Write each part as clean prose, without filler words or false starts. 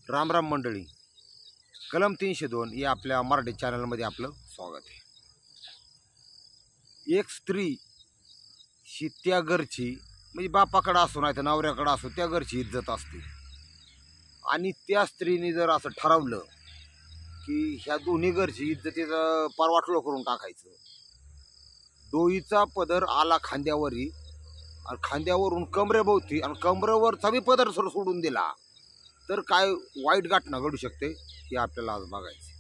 राम राम मंडळी, कलम 302 या आपल्या मराठी चॅनलमध्ये आपलं स्वागत आहे. एक स्त्री ही त्या घरची म्हणजे बापाकडे असो नाही तर नवऱ्याकडे असो त्या घरची इज्जत असते. आणि त्या स्त्रीने जर असं ठरवलं की ह्या दोन्ही घरची इज्जतीचं परवाटलो करून टाकायचं, डोईचा पदर आला खांद्यावरी आणि खांद्यावरून कमरेभोवती आणि कमरेवरचा बी पदर सोडून दिला तर काय वाईट घटना घडू शकते हे आपल्याला आज बघायचे.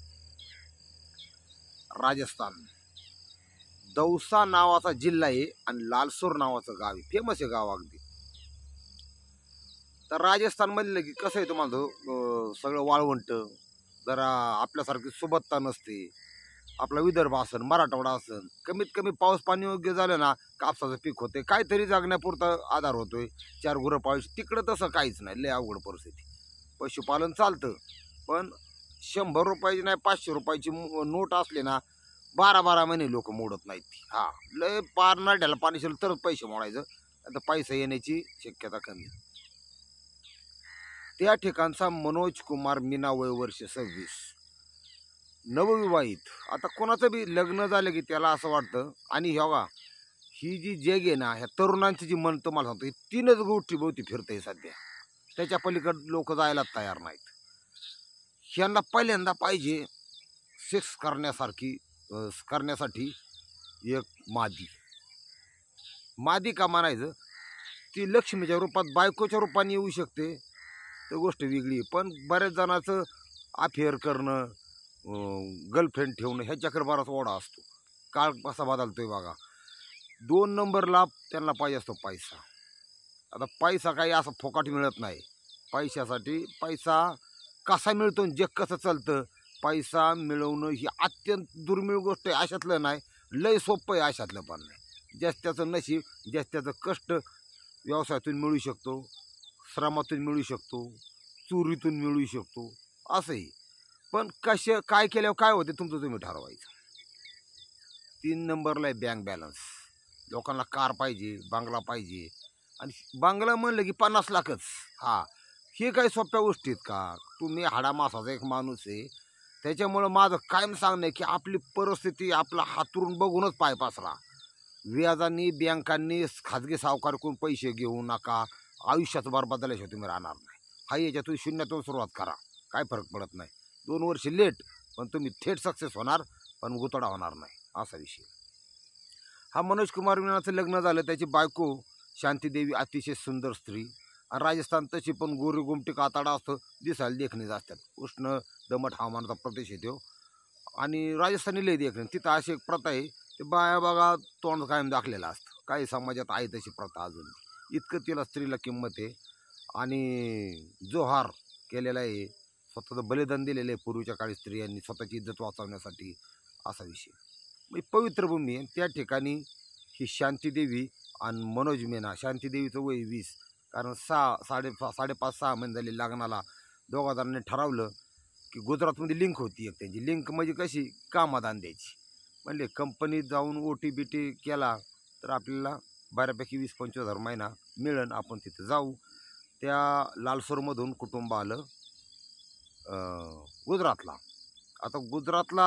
राजस्थान दौसा नावाचा जिल्हा आहे आणि लालसोर नावाचं गाव आहे, फेमस आहे गाव अगदी. तर राजस्थान मधलं की कसं आहे तुम्हाला सगळं वाळवंट, जरा आपल्यासारखी सुबत्ता नसते. आपला विदर्भ असन, मराठवाडा असन, कमीत कमी पाऊस पाणी योग्य झालं ना कापसाचं पीक होते, काहीतरी जगण्यापुरता आधार होतोय. 4 गुरं पाळीस. तिकडं तसं काहीच नाही, लय अवघड परिस्थिती. पशुपालन चालतं पण 100 रुपयाची नाही 500 रुपयाची नोट असली ना 12 महिने लोक मोडत नाहीत. हा लय पार नाड्याला पाणी शिरलं तरच पैसे मोडायचं, आता पैसा येण्याची शक्यता कमी. त्या ठिकाणचा मनोज कुमार मीना, वय वर्ष 26, नवविवाहित. आता कोणाचं बी लग्न झालं की त्याला असं वाटतं. आणि ह्या ही जी जग आहे ना, ह्या तरुणांची जी मन तुम्हाला सांगतो, ही 3च गोष्टी भोवती फिरते सध्या. त्याच्या पलीकडे लोक जायला तयार नाहीत. ह्यांना पहिल्यांदा पाहिजे सेक्स करण्यासाठी एक मादी का म्हणायचं. ती लक्ष्मीच्या रूपात बायकोच्या रूपाने येऊ शकते, तर गोष्ट वेगळी. पण बऱ्याच जणांचं अफेअर करणं, गर्लफ्रेंड ठेवणं ह्याच्याकडे बराच ओढा असतो. काळ कसा बदलतोय बघा. 2 नंबरला त्यांना पाहिजे असतो पैसा. आता पैसा काही असं फुकट मिळत नाही. पैशासाठी पैसा कसा मिळतो, जग कसं चालतं, पैसा मिळवणं ही अत्यंत दुर्मिळ गोष्ट आहे. अशातलं नाही, लय सोपं आहे अशातलं पण नाही. ज्याचं नशीब, ज्याचं कष्ट व्यवसायातून मिळू शकतो, श्रमातून मिळू शकतो, चोरीतून मिळू शकतो, असंही. पण काय केल्यावर काय होते तुमचं तुम्ही ठरवायचं. 3 नंबरला आहे बँक बॅलन्स. लोकांना कार पाहिजे, बंगला पाहिजे. आणि बंगला म्हणलं की 50 लाखच. हा हे काही सोप्या गोष्टीत का? तुम्ही हाडामासाचा एक माणूस आहे, त्याच्यामुळं माझं कायम सांगणं आहे की आपली परिस्थिती आपला हातरून बघूनच पाय पसरा. व्याजांनी, बँकांनी, खाजगी सावकाराकडून पैसे घेऊ नका. आयुष्यात बरबाद झाल्याशिवाय तुम्ही राहणार नाही. हा याच्यातून शून्यातून सुरुवात करा, काय फरक पडत नाही. 2 वर्ष लेट पण तुम्ही थेट सक्सेस होणार, पण गुतडा होणार नाही, असा विषय. हा मनोज कुमार मीनाचं लग्न झालं. त्याची बायको शांतीदेवी अतिशय सुंदर स्त्री. आणि राजस्थान तशी पण गोरी गोमटी काताडा असतं, दिसायला देखणीच असतात. उष्ण दमट हवामानाचा प्रदेश येतो आणि राजस्थानी लय देखणे. तिथं अशी एक प्रथा आहे, ते बाया बघा तोंड कायम दाखलेलं असतं. काही समाजात आहे तशी प्रथा अजून. इतकं तिला स्त्रीला किंमत आहे आणि जोहार केलेला आहे, स्वतःचं बलिदान दिलेलं आहे पूर्वीच्या काळी स्त्रियांनी स्वतःची इज्जत वाचवण्यासाठी, असा विषय. म्हणजे पवित्र भूमी आहे. त्या ठिकाणी ही शांतीदेवी आणि मनोज मीना. शांतीदेवीचं वय 20, कारण 5.5-6 महिने झाले लग्नाला. दोघा जणांनी ठरवलं की गुजरातमध्ये लिंक होती एक त्यांची. लिंक म्हणजे कशी, कामादान द्यायची. म्हणले कंपनीत जाऊन OT-BT केला तर आपल्याला बऱ्यापैकी 20-25 हजार महिना मिळेल, आपण तिथं जाऊ. त्या लालसोरमधून कुटुंब आलं गुजरातला. आता गुजरातला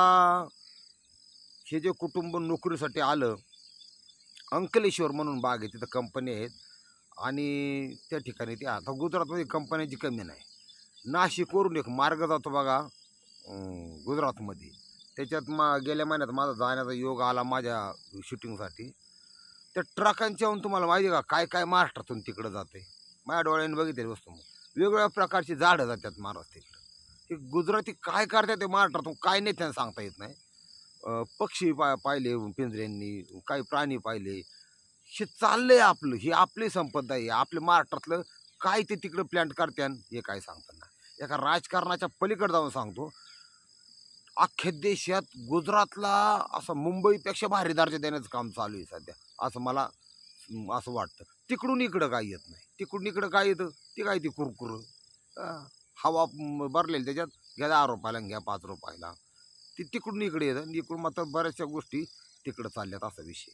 हे जे कुटुंब नोकरीसाठी आलं, अंकलेश्वर म्हणून बाग आहे, तिथं कंपनी आहेत. आणि त्या ठिकाणी ते आता गुजरातमध्ये कंपन्यांची कमी नाही. नाशिकवरून एक मार्ग जातो बघा गुजरातमध्ये. त्याच्यात गेल्या महिन्यात माझा जाण्याचा योग आला माझ्या शूटिंगसाठी. त्या ट्रकांच्याहून तुम्हाला माहिती आहे का काय काय महाराष्ट्रातून तिकडं जाते. माझ्या डोळ्याने बघितली वस्तू. वेगवेगळ्या प्रकारची झाडं जातात महाराष्ट्रात. ते गुजराती काय करतात ते महाराष्ट्रातून काय नाही त्यांना सांगता येत नाही. पक्षी पाहिले पिंजऱ्यांनी, काही प्राणी पाहिले. हे चाललंय आपलं, ही आपली संपदा आहे. आपल्या महाराष्ट्रातलं काय ते तिकडं प्लॅन्ट करत्यान हे काय सांगताना. एका राजकारणाच्या पलीकडे जाऊन सांगतो, अख्ख्या देशात गुजरातला असं मुंबईपेक्षा भारी दर्जा देण्याचं काम चालू आहे सध्या, असं मला असं वाटतं. तिकडून इकडं काय येत नाही. तिकडून इकडं काय येतं, ते काय ती कुरकुर हवा भरलेली त्याच्यात, घ्या 10 रुपयाला घ्या 5 रुपयाला. ती तिकडून इकडे येतं आणि इकडून मात्र बऱ्याचशा गोष्टी तिकडं चालल्यात, असा विषय.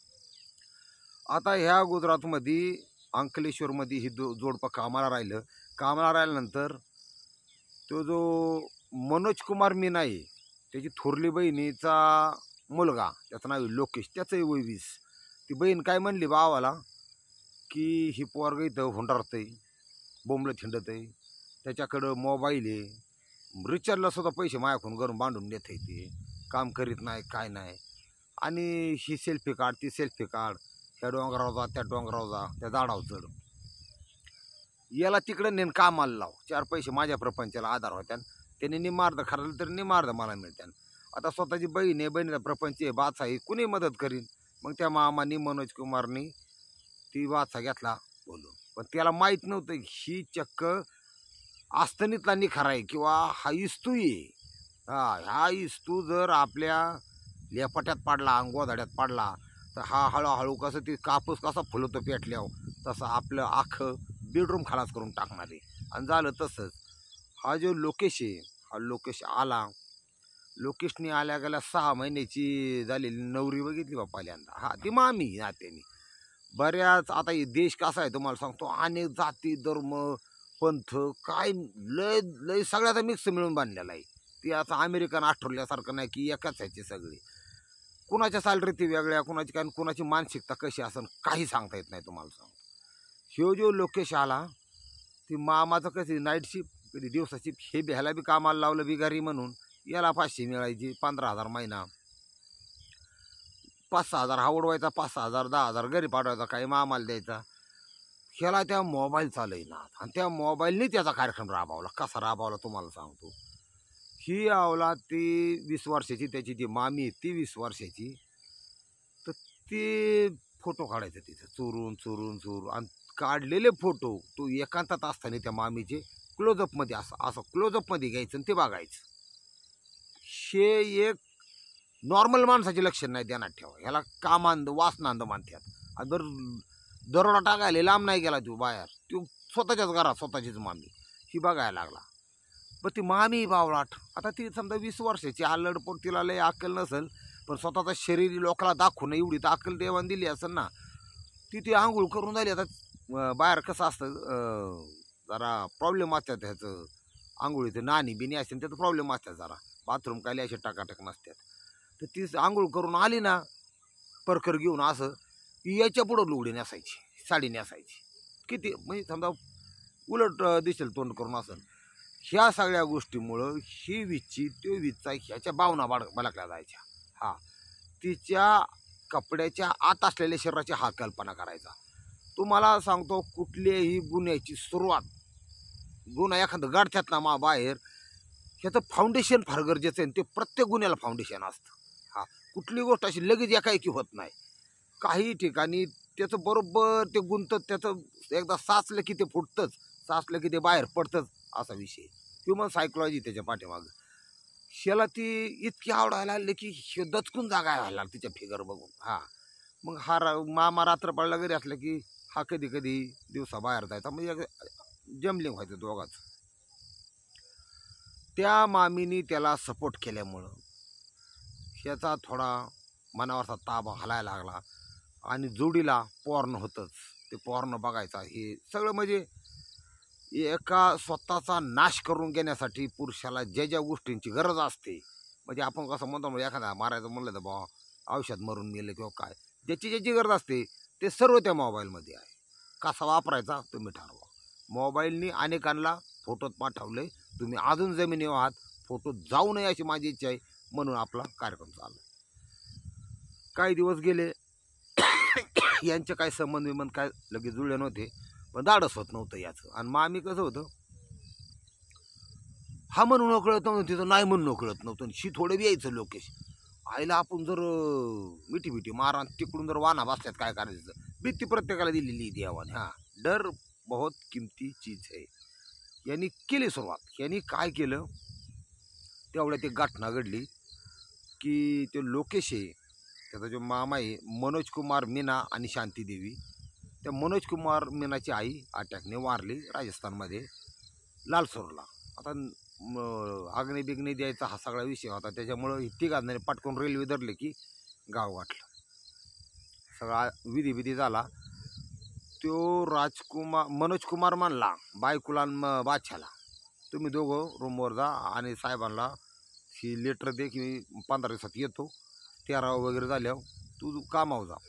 आता ह्या गुजरातमध्ये अंकलेश्वरमध्ये ही जोडपं कामाला राहिलं. कामाला राहिल्यानंतर तो जो मनोज कुमार मीना आहे त्याची थोरली बहिणीचा मुलगा, त्याचं नाव आहे लोकेश, त्याचंही वय 20. ती बहीण काय म्हणली भावाला की ही पोरग इथं हुंडारत आहे, बोंबलं थिंडत आहे, त्याच्याकडं मोबाईल आहे, रिचार्जला सुद्धा पैसे मायाकडून घरून बांधून देत आहे, ते काम करीत नाही काय नाही, आणि ही सेल्फी काढ ती सेल्फी काढ, त्या डोंगरावर जा त्या डोंगरावर जा त्या झाडावर चढ, याला तिकडं नेन कामाला लाव, 4 पैसे माझ्या प्रपंचाला आधार होत्यान, त्याने निमार्द खरलं तर निमार्द मला मिळत्यान. आता स्वतःची बहीण आहे, बहिणीचा प्रपंच आहे, बाचा आहे, कुणी मदत करीन. मग त्या मामानी मनोज कुमारनी ती बाचा घेतला बोलून, पण त्याला माहीत नव्हतं ही चक्क आस्तनीतला निखारा आहे किंवा हा इस्तू आहे. हा इस्तू जर आपल्या लेपाट्यात पाडला, गोधाड्यात पाडला, तर हा हळूहळू कसं ती कापूस कसा फुलतो पेटल्यावर तसं आपलं आखं बेडरूम खलास करून टाकणार आहे. आणि झालं तसंच. हा जो लोकेश आहे, हा लोकेश आला, लोकेशने आल्या गेल्या 6 महिन्याची झालेली नवरी बघितली बा पहिल्यांदा. हा ती मामी नात्याने बऱ्याच. आता हे देश कसा आहे तुम्हाला सांगतो, अनेक जाती धर्म पंथ काय लय लय सगळ्याचा मिक्स मिळून बांधलेला आहे. ती आता अमेरिकन ऑस्ट्रेलियासारखं नाही की एकाच ह्याची सगळी. कुणाच्या चालरीती वेगळ्या, कुणाची काय, कुणाची मानसिकता कशी असेल काही सांगता येत नाही तुम्हाला सांगतो. ह्यो जो लोकेश आला, ती मामाचं कशी नाईट शिफ्ट कधी दिवसा शिफ्ट, हे ह्याला बी कामाला लावलं बिगारी म्हणून, याला 500 मिळायची, 15,000 महिना, 5-6 हजार हा उडवायचा, 5-6 हजार 10 हजार घरी पाठवायचा, काही मामाला द्यायचा. ह्याला त्या मोबाईल चालयना, आणि त्या मोबाईलने त्याचा कार्यक्रम राबवला. कसा राबवला तुम्हाला सांगतो. ही आवला ती 20 वर्षाची, त्याची जी मामी आहे ती 20 वर्षाची. तर ते फोटो काढायचे तिथं चोरून चोरून चोरून, आणि काढलेले फोटो तो एकांतात असताना त्या मामीचे क्लोजअपमध्ये असं क्लोजअपमध्ये घ्यायचं आणि ते बघायचं. हे एक नॉर्मल माणसाचे लक्षण नाही ध्यानात ठेवा. ह्याला कामांद वासनांद मानतात. जर दरोडा टाकायला लांब नाही गेला तो बाहेर, तो स्वतःच्याच घरात स्वतःचीच मामी ही बघायला लागला. पण ती मामी बावळाट, आता ती समजा 20 वर्षाची आलडपोट, तिला लय अक्कल नसेल, पण स्वतःचं शरीर लोकांना दाखवून एवढी तर अक्कल देवाने दिली असेल ना. ती आंघोळ करून झाली. आता बाहेर कसं असतं, जरा प्रॉब्लेम असतात ह्याचं, आंघोळीचं नाणी बिनी असेल त्याचा प्रॉब्लेम असतात जरा, बाथरूम काय असे टाकाटक नसतात. तर ती आंघोळ करून आली ना परकर घेऊन, असं की याच्या पुढं लुगडी नेसायची, साडी नेसायची, किती म्हणजे समजा उलट दिसेल तोंड करून असेल. ह्या सगळ्या गोष्टीमुळं ही विच्ची तो विच्चा ह्याच्या भावना बळकल्या जायच्या. हा तिच्या कपड्याच्या आत असलेल्या शरीराची हा कल्पना करायचा. तुम्हाला सांगतो, कुठल्याही गुन्ह्याची सुरुवात, गुन्हा एखादं गाडथ्यात ना बाहेर, ह्याचं फाउंडेशन फार गरजेचं आहे. ते प्रत्येक गुन्ह्याला फाउंडेशन असतं. हा कुठली गोष्ट अशी लगेच एकाएकी होत नाही. काही ठिकाणी त्याचं बरोबर ते गुंतत, त्याचं एकदा साचलं की ते फुटतंच, साचलं की ते बाहेर पडतंच, असा विषय. ह्युमन सायकोलॉजी त्याच्या पाठीमागं. ह्याला ती इतकी आवडायला लागली की दचकून जागा व्हायला तिच्या फिगर बघून. हा मग हा मामा रात्र पडला घरी असलं की हा कधी कधी दिवसा बाहेर जायचा, म्हणजे जमलिंग व्हायचं दोघाच. त्या मामीनी त्याला सपोर्ट केल्यामुळं ह्याचा थोडा मनावरचा ताबा हलायला लागला, आणि जोडीला पॉर्न होतंच. ते पॉर्न बघायचा हे सगळं, म्हणजे एका स्वतःचा नाश करून घेण्यासाठी पुरुषाला ज्या ज्या गोष्टींची गरज असते, म्हणजे आपण कसं म्हणतो एखादा मारायचं म्हणलं तर बा औषध मरून गेलं किंवा काय, ज्याची ज्याची गरज असते ते सर्व त्या मोबाईलमध्ये आहे. कसा वापरायचा तुम्ही ठरवा. मोबाईलनी अनेकांना फोटोत पाठवले, तुम्ही अजून जमिनीवर आहात, फोटो जाऊ नये अशी माझी इच्छा आहे, म्हणून आपला कार्यक्रम चालला. काही दिवस गेले, यांचे काय संबंध विबंध काय लगेच जुळले नव्हते, पण धाडस होत नव्हतं याचं. आणि मामी कसं होतं, हा म्हणून नकळत नव्हतं, तिथं नाही म्हणून नकळत नव्हतं. शी थोडं बी यायचं लोकेश आईला, आपण जर मिठी मिठी मारा तिकडून जर वाना बसल्यात काय करायचं. भीती प्रत्येकाला दिलेली देवाने. हा डर बहुत किमती चीज आहे. यांनी केली सुरुवात. यांनी काय केलं, तेवढ्यात एक घटना घडली की ते लोकेश आहे, त्याचा जो मामा आहे मनोज कुमार मीना आणि शांती देवी, त्या मनोज कुमार मीनाची आई अटॅकने वारली राजस्थानमध्ये लालसोरला. आता आग्ने बिग्ने द्यायचा हा सगळा विषय होता, त्याच्यामुळं तिघांनी पटकून रेल्वे धरले की गाव गाठलं. सगळा विधी झाला. तो मनोज कुमार म्हणला बायकुला बादशाला तुम्ही दोघं रूमवर जा आणि साहेबांना ही लेटर दे की मी 15 दिवसात येतो, 13 वगैरे झाल्यावर तू कामावर जा.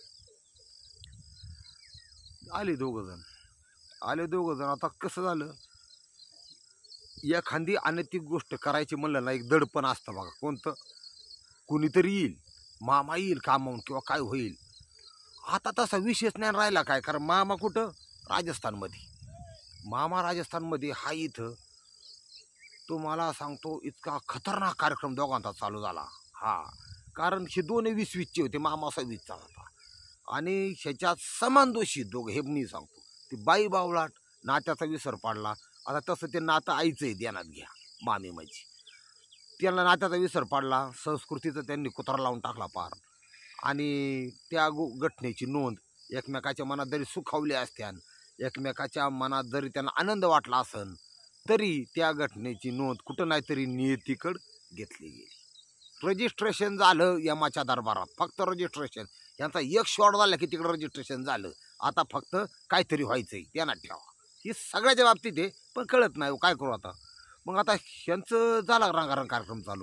आले दोघं जण. आता कसं झालं, एखादी अनैतिक गोष्ट करायची म्हणलं ना, एक दडपण असतं बघा. कोणतं? कुणीतरी येईल, मामा येईल कामावून किंवा काय होईल. आता तसा विषयच नाही राहिला काय, कारण मामा कुठं? राजस्थानमध्ये. मामा राजस्थानमध्ये हा. इथं तुम्हाला सांगतो इतका खतरनाक कार्यक्रम दोघांचा चालू झाला. हा, कारण हे दोन्ही 20-20चे होते. मामा 26चा होता आणि ह्याच्यात समान दोषी दोघं. हे मी सांगतो, ती बाई बावळाट, नात्याचा विसर पाडला. आता तसं ते नातं आईचंही ध्यानात घ्या. मामी माझी, त्यांना नात्याचा विसर पाडला, संस्कृतीचं त्यांनी कुत्रा लावून टाकला पार. आणि त्या घटनेची नोंद एकमेकाच्या मनात जरी सुखावली असत्यान, एकमेकाच्या मनात जरी त्यांना आनंद वाटला असन, तरी त्या घटनेची नोंद कुठं नाही तरी नियतीकडं घेतली गेली. रजिस्ट्रेशन झालं यमाच्या दरबारात, फक्त रजिस्ट्रेशन. यांचा एक शॉट झाला की तिकडं रजिस्ट्रेशन झालं. आता फक्त काहीतरी व्हायचंय, ध्यानात ठेवा. ही सगळ्याच्या बाबतीत आहे, पण कळत नाही काय करू आता. मग आता ह्यांचं झाला रंगारंग कार्यक्रम चालू.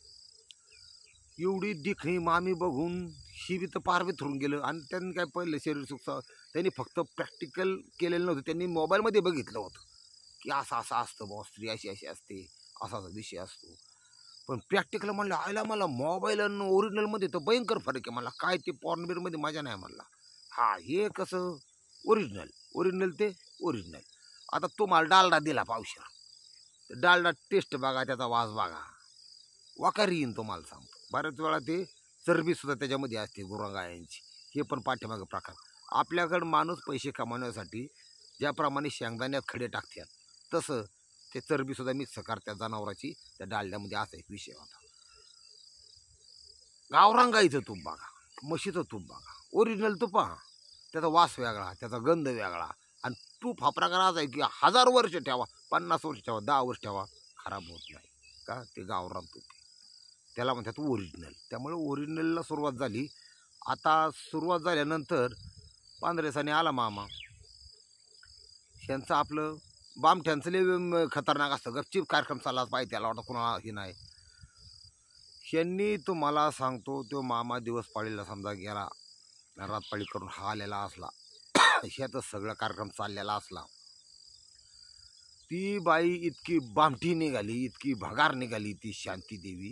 एवढी दिखणी मामी बघून ही बी तर पार विथरून गेलं. आणि त्यांनी काय पहिलं शरीर सुख त्यांनी फक्त प्रॅक्टिकल केलेलं नव्हतं, त्यांनी मोबाईलमध्ये बघितलं होतं की असं असं असतं बॉ, स्त्री अशी अशी असते, असा विषय असतो. पण प्रॅक्टिकल म्हणलं आयला मला मोबाईल आणि ओरिजिनलमध्ये तर भयंकर फरक आहे. मला काय ते पॉर्नबीरमध्ये मजा नाही म्हणला. हा, हे कसं ओरिजिनल ते ओरिजिनल. आता तुम्हाला डालडा दिला पावशेर, तर डालडा टेस्ट बघा, त्याचा वास बघा, वाकारी येईन तुम्हाला सांगतो. बऱ्याच वेळा ते चरबीसुद्धा त्याच्यामध्ये असते गुरागायांची. हे पण पाठीमागं प्रकार. आपल्याकडं माणूस पैसे कमावण्यासाठी ज्याप्रमाणे शेंगदाण्यात खडे टाकतात, तसं ते चरबीसुद्धा मिक्स करतात जनावराची त्या डालड्यामध्ये. असा एक विषय होता. गावरान गाईचं तूप बघा, म्हशीचं तूप बघा, ओरिजिनल तूप पहा, त्याचा वास वेगळा, त्याचा गंध वेगळा. आणि तूप हा प्रकार असा आहे की 1000 वर्ष ठेवा, 50 वर्ष ठेवा, 10 वर्ष ठेवा, खराब होत नाही. का? ते गावरान तूप, त्याला म्हणतात ओरिजिनल. त्यामुळे ओरिजिनलला सुरुवात झाली. आता सुरुवात झाल्यानंतर 15 दिवसांनी आला मामा. ह्यांचं आपलं बामठ्यांचं लय खतरनाक असतं. गपचीप कार्यक्रम चालला पाहिजे, त्याला वाटतं कुणाला हे नाही. ह्यांनी तुम्हाला सांगतो, तो मामा दिवस पाळीला समजा गेला, रातपाळी करून हा आलेला असला, ह्यातच सगळा कार्यक्रम चाललेला असला, ती बाई इतकी बामठी निघाली, इतकी भगार निघाली ती शांती देवी.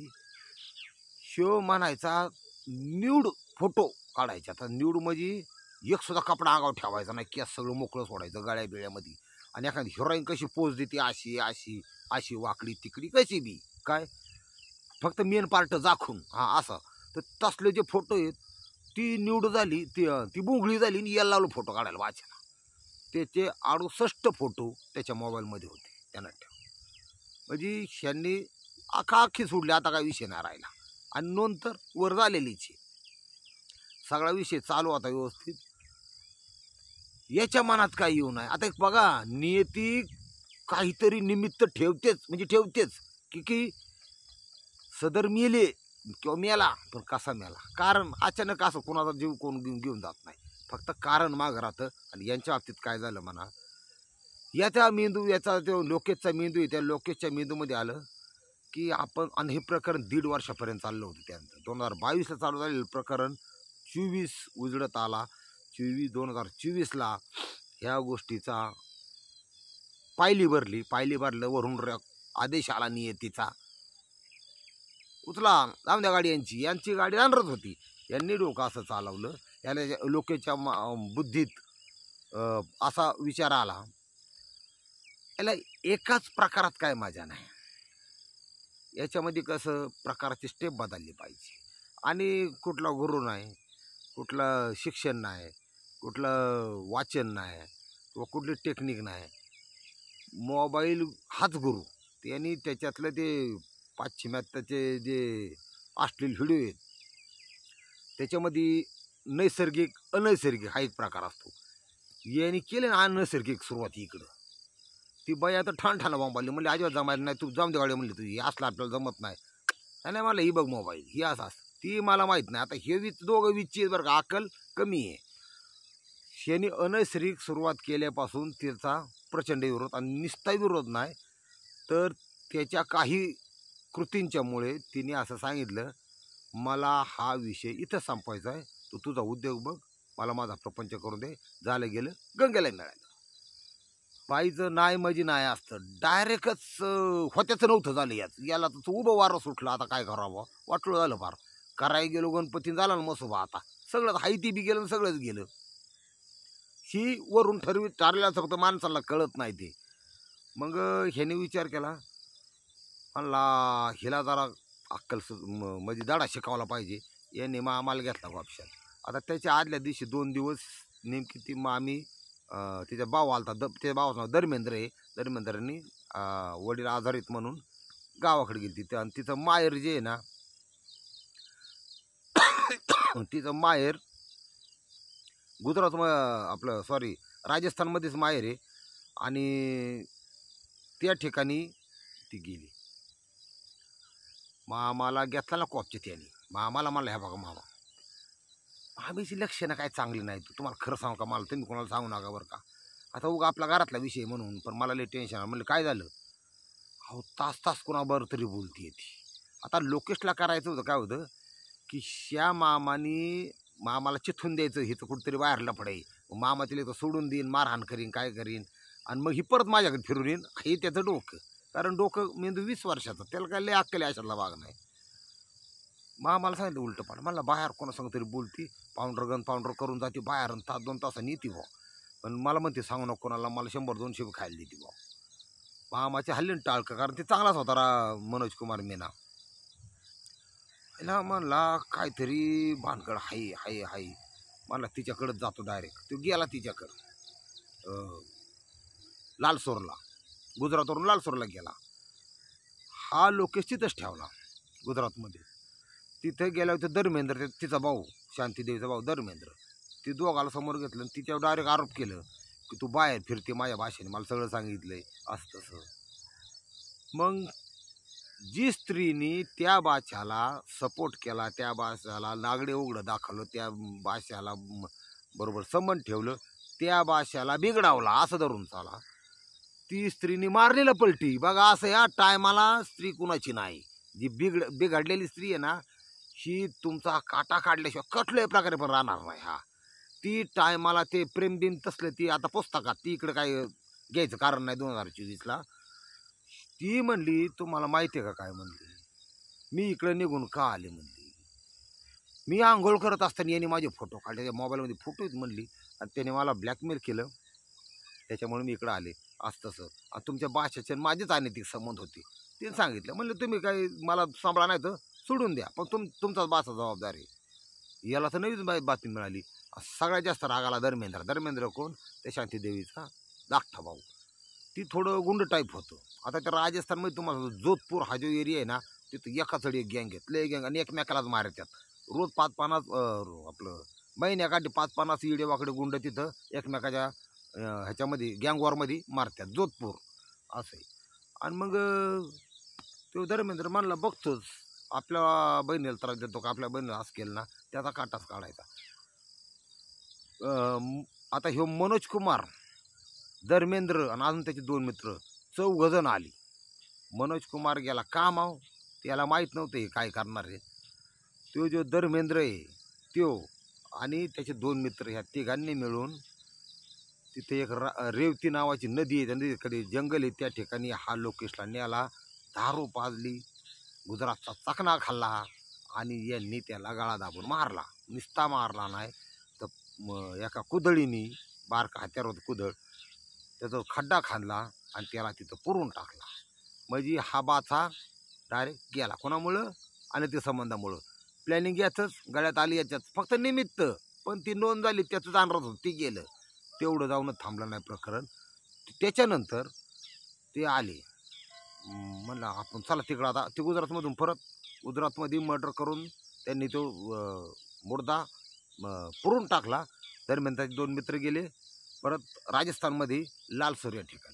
शिव म्हणायचा न्यूड फोटो काढायचा. आता न्यूड म्हणजे एक सुद्धा कपडा अंगावर ठेवायचा नाही, केस सगळं मोकळं सोडायचं गळ्या बिळ्यामध्ये. आणि एखादी हिरोईन कशी पोज देते, अशी अशी अशी वाकडी तिकडी कशी बी काय, फक्त मेन पार्ट दाखवून, हा असं. तर तसले जे फोटो आहेत, ती न्यूड झाली, ती बुंगळी झाली आणि याला लावलं फोटो काढायला वाचायला. त्याचे 68 फोटो त्याच्या मोबाईलमध्ये होते, त्यांना ठेव. म्हणजे ह्यांनी आखी सोडली. आता काय विषय नाही राहिला. आणि नंतर वर झालेलीच सगळा विषय चालू होता व्यवस्थित. याच्या मनात काय येऊ नये. आता एक बघा, नियती काहीतरी निमित्त ठेवतेच, म्हणजे ठेवतेच की सदर मेले किंवा मेला, पण कसा मेला. कारण अचानक असं कोणाचा जीव कोण घेऊन जात नाही, फक्त कारण मागं राहतं. आणि यांच्या बाबतीत काय झालं म्हणा, याचा मेंदू, याचा जो लोकेशचा मेंदू आहे, त्या लोकेशच्या मेंदूमध्ये आलं की आपण. आणि हे प्रकरण 1.5 वर्षापर्यंत चाललं होतं. त्यानंतर 2022ला चालू झालेलं प्रकरण 24 उजडत आला. 2024ला ह्या गोष्टीचा पायली भरलं. वरून आदेश आला नियतीचा, उचला जाऊन द्या गाडी. यांची गाडी रांडत होती. यांनी डोकं असं चालवलं, याला लोकेच्या बुद्धीत असा विचार आला, याला एकाच प्रकारात काय मजा नाही, याच्यामध्ये कसं प्रकाराची स्टेप बदलली पाहिजे. आणि कुठला गुरु नाही, कुठलं शिक्षण नाही, कुठलं वाचन नाही, किंवा कुठली टेक्निक नाही. मोबाईल हाच गुरु. त्यांनी त्याच्यातलं ते पाश्चिमात्याचे जे अश्लील व्हिडिओ आहेत, त्याच्यामध्ये नैसर्गिक अनैसर्गिक हा एक प्रकार असतो. यांनी केले ना अनैसर्गिक सुरुवात इकडं. ती बाई आता ठाणठाणा बोंबाली, म्हणली अजिबात जमायला नाही, तू जाऊन दे गाडी म्हणली, तुझी असलं आपल्याला जमत नाही. नाही मला ही बघ मोबाईल, ही असं असतं, ती मला माहीत नाही. आता हे दोघं विच्ची बरं का, अक्कल कमी आहे. यांनी अनैसर्गिक सुरुवात केल्यापासून तिचा प्रचंड विरोध, आणि निस्ता विरोध नाही, तर त्याच्या काही कृतींच्यामुळे तिने असं सांगितलं, मला हा विषय इथं संपवायचा आहे, तू तुझा उद्योग बघ, मला माझा प्रपंच करू दे. झालं गेलं, गंगेला मिळालं. बाईचं नाही म्हणजे नाही असतं, डायरेक्टच होत्याचं नव्हतं झालं. याला तर उभं वारं सुटलं. आता काय करावं, वाटलं झालं फार. करायला गेलो गणपती, झाला ना मसोबा. आता सगळं हायती बी गेलं, सगळंच गेलं. ही वरून ठरलेलं फक्त माणसाला कळत नाही ते. मग ह्याने विचार केला, म्हणला हिला जरा अक्कल म्हणजे धडा शिकवला पाहिजे. याने आम्हाला घेतला ऑप्शन. आता त्याच्या आदल्या दिवशी 2 दिवस नेमकी ती मामी, तिचा भाऊ आलता. त्याच्या भावाचं नाव धर्मेंद्र आहे. धर्मेंद्रांनी वडील आजारीत म्हणून गावाकडे गेली तिथं. आणि तिचं माहेर जे आहे ना, तिचं माहेर गुजरात, आपलं सॉरी राजस्थानमध्येच माहेर आहे. आणि त्या ठिकाणी ती गेली. मामाला घेतला ना कॉपच्या त्याने. मामाला म्हणलं, ह्या बघा मामा, मामीची लक्षणं काय चांगली नाही. तुम्हाला खरं सांगू का, मला तुम्ही कोणाला सांगू नका बरं का. आता उगा आपला घरातला विषय म्हणून, पण मला लई टेन्शन. म्हणलं काय झालं. अहो तास तास कोणाबरोबर तरी बोलतीये ती. आता लोकेशला करायचं होतं, काय होतं की श्या मामाला चिथून द्यायचं, हिचं कुठंतरी बाहेर लफडे. मामा तिला तर सोडून देईन, मारहाण करीन, काय करीन, आणि मग ही परत माझ्याकडे फिरून येईन. हे त्याचं डोकं. कारण डोकं मेंदू 20 वर्षाचं, त्याला काय लय अक्कल अशातला भाग नाही. मामाला सांगितलं उलटं पाड. मला बाहेर कोणासंग तरी बोलती, पाऊंडर करून जाते बाहेर, आणि 2 तासांनी येते भाऊ. पण मला म्हणते सांगू नको कोणाला, मला 100-200 बी खायला देते भाऊ. मामाचे हल्ली टाळकं, कारण ते चांगलाच होता मनोज कुमार मीना. हिला म्हणला काहीतरी भानगड हाय हाय हाय. मला तिच्याकडंच जातो डायरेक्ट. तो गेला तिच्याकडं, लालसोरला, गुजरातवरून लालसोरला गेला. हा लोकेश तिथंच ठेवला गुजरातमध्ये. तिथे गेल्या होते धर्मेंद्र, तिचा भाऊ, शांतीदेवीचा भाऊ धर्मेंद्र. ती दोघाला समोर घेतलं आणि तिच्यावर डायरेक्ट आरोप केलं की तू बाहेर फिरते माझ्या भाषेने, मला सगळं सांगितलंय असं तसं. मग जी स्त्रीनी त्या बाच्याला सपोर्ट केला, त्या बाच्याला नागडे उघडं दाखवलं, त्या बाच्याला बरोबर संबंध ठेवलं, त्या बाच्याला बिघडावला, असं धरून चाला, ती स्त्रीनी मारलेलं पलटी. बघा असं या टायमाला स्त्री कुणाची नाही. जी बिघडलेली स्त्री आहे ना, ही तुमचा काटा काढल्याशिवाय कुठल्याही प्रकारे पण राहणार नाही. हा ती टायमाला ते प्रेम दिन तसलं, ती आता पुस्तकात, ती इकडे काय घ्यायचं कारण नाही. 2024ला ती म्हणली, तुम्हाला माहिती आहे का काय म्हणली, मी इकडे निघून का आले म्हणली, मी आंघोळ करत असताना यांनी माझे फोटो काढले, त्या मोबाईलमध्ये फोटो आहेत म्हणली, आणि त्याने मला ब्लॅकमेल केलं, त्याच्यामुळे मी इकडं आले असं तसं. आणि तुमच्या भाषेचे माझेच अनैतिक संबंध होते. तिने सांगितलं. म्हणलं तुम्ही काही मला सांभाळा नाही तर सोडून द्या, पण तुमचाच भाषा जबाबदार आहे. याला तर नवीच बातमी मिळाली. सगळ्यात जास्त रागाला धर्मेंद्र कोण, त्या शांतीदेवीचा धाकटा भाऊ. ती थोडं गुंड टाईप होतं. आता त्या राजस्थानमध्ये तुम्हाला जोधपूर हा जो एरिया आहे ना, तिथं एका चढी एक गँग आहेत, लय गँग, आणि एकमेकालाच मारतात. रोज 5-50 आपलं महिन्याकाठी 5-50 इडे वाकडे गुंड तिथं एकमेकाच्या ह्याच्यामध्ये गँगवॉरमध्ये मारतात. जोधपूर असं आहे. आणि मग तो धर्मेंद्र म्हणला, बघतोच आपल्या बहिणीला त्रास देतो का, आपल्या बहिणीला असं केलं ना त्याचा काटाच काढायचा. आता ह्यो मनोज कुमार, धर्मेंद्र आणि अजून त्याचे 2 मित्र, 4 जण आली. मनोज कुमार गेला कामाव, त्याला माहीत नव्हतं हे काय करणार आहे. तो जो धर्मेंद्र आहे त्यो आणि त्याचे 2 मित्र, ह्या तिघांनी मिळून तिथे एक रेवती नावाची नदी आहे, त्या नदीकडे जंगल आहे, त्या ठिकाणी हा लोकेशला न्याला, दारू पाजली, गुजरातचा चकना खाल्ला, आणि यांनी त्याला गळा दाबून मारला. निस्ता मारला नाही तर एका कुदळीनी, बारका हत्यार होतं कुदळ, त्याचा खड्डा खांदला आणि त्याला तिथं पुरून टाकला. म्हणजे हा बाचा डायरेक्ट गेला. कोणामुळं, आणि ते संबंधामुळं. प्लॅनिंग याचंच, गळ्यात आली याच्यात, फक्त निमित्त, पण ती नोंद झाली त्याचं जाणवत होतं, ती गेलं. तेवढं जाऊन थांबलं नाही प्रकरण. त्याच्यानंतर ते आले, म्हणलं आपण चला तिकडं. आता ते गुजरातमधून परत गुजरातमध्ये मर्डर करून त्यांनी तो मुर्दा पुरून टाकला. दरम्यान त्याचे 2 मित्र गेले परत राजस्थानमध्ये लालसोर या ठिकाणी,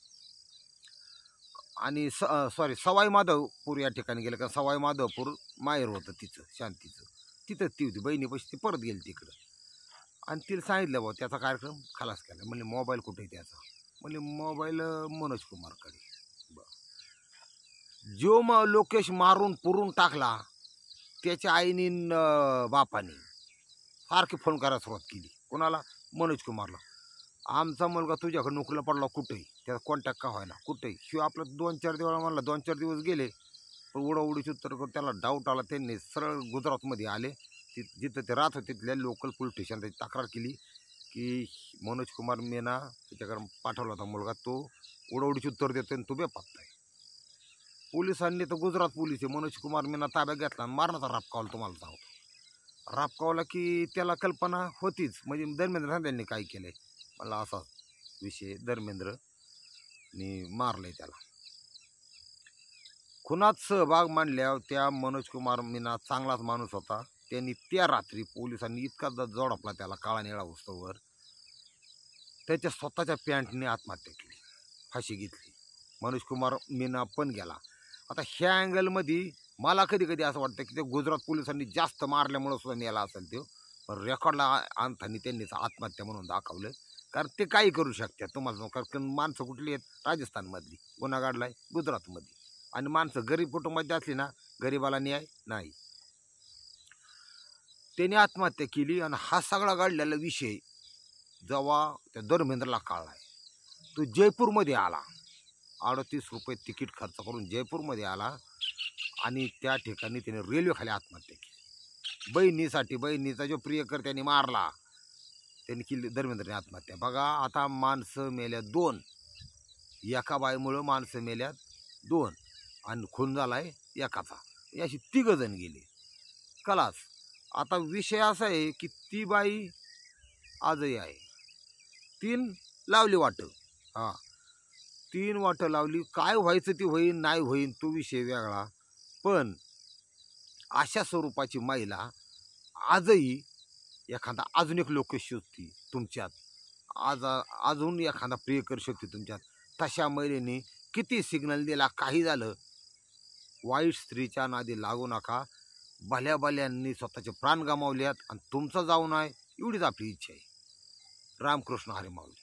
आणि सवाई माधवपूर या ठिकाणी गेले. कारण सवाई माधवपूर माहेर होतं तिचं, शांतीचं, तिथंच ती होती बहिणीपाशी. ती परत गेली तिकडं, आणि तिला सांगितलं बाबा त्याचा कार्यक्रम खलास केला. म्हणजे मोबाईल कुठे त्याचा, म्हणजे मोबाईल मनोज कुमारकडे. बरं, जो लोकेश मारून पुरून टाकला त्याच्या आईनी बापाने सारखी फोन करायला सुरुवात केली. कोणाला? मनोज कुमारला. आमचा मुलगा तुझ्याकडे नोकरीला पडला कुठेही, त्याचा कॉन्टॅक्ट का व्हायला कुठेही. शिवाय आपलं 2-4 दिवस म्हणला, 2-4 दिवस गेले पण उडीची उत्तर करून त्याला डाऊट आला. त्यांनी सरळ गुजरातमध्ये आले. जिथं ते राहत होते तिथल्या लोकल पोलीस स्टेशन त्याची तक्रार केली की मनोज कुमार मीना त्याच्याकडे पाठवला होता मुलगा, तो उडीची उत्तर देतो आणि तो बेपत्ता आहे. पोलिसांनी तर गुजरात पोलीस आहे मनोज कुमार मीना ताब्यात घेतला आणि मारण्याचा रापकावला. तुम्हाला सांगतो रापकावला की त्याला कल्पना होतीच. म्हणजे धर्मेंद्र त्यांनी काय केलंय मला असा विषय, धर्मेंद्रनी मारलंय त्याला. खुनात सहभाग मानल्यावर त्या मनोज कुमार मीना चांगलाच माणूस होता. त्यांनी त्या रात्री पोलिसांनी इतका जोडापला त्याला काळा निळा वस्तूवर, त्याच्या स्वतःच्या पॅन्टने आत्महत्या केली, फाशी घेतली. मनोज कुमार मीना पण गेला. आता ह्या अँगलमध्ये मला कधी कधी असं वाटतं की ते गुजरात पोलिसांनी जास्त मारल्यामुळं सुद्धा नेला असेल तो, पण रेकॉर्डला आणताना त्यांनीच आत्महत्या म्हणून दाखवलं. कारण ते काही करू शकतात तुम्हाला. कारण माणसं कुठली आहेत? राजस्थानमधली. गुन्हा घडलाय गुजरातमध्ये. आणि माणसं गरीब कुटुंबात असली ना, गरीबाला न्याय नाही. त्याने आत्महत्या केली. आणि हा सगळा घडलेला विषय जेव्हा त्या धर्मेंद्रला कळलाय, तो जयपूरमध्ये आला. 38 रुपये तिकीट खर्च करून जयपूरमध्ये आला आणि त्या ठिकाणी त्याने रेल्वेखाली आत्महत्या केली. बहिणीसाठी, बहिणीचा जो प्रियकर त्याने मारला, त्यांनी केली धर्मेंद्रने आत्महत्या. बघा आता माणसं मेल्यात 2, एका बाईमुळं माणसं मेल्यात 2 आणि खून झालाय एकाचा. अशी 3 जण गेले. कलास. आता विषय असा आहे की ती बाई आजही आहे. 3 लावली वाटं. 3 वाटं लावली. काय व्हायचं ती होईन नाही होईन तो विषय वेगळा. पण अशा स्वरूपाची महिला आजही एखादा अजून एक लोक शोधती तुमच्यात, अजून एखादा प्रियकर शोधते तुमच्यात. तशा महिलेने किती सिग्नल दिला, काही झालं, वाईट स्त्रीच्या नादी लागू नका. भल्या भल्यांनी स्वतःचे प्राण गमावल्यात आणि तुमचं जाऊ नये एवढीच आपली इच्छा आहे. रामकृष्ण हरी माऊली.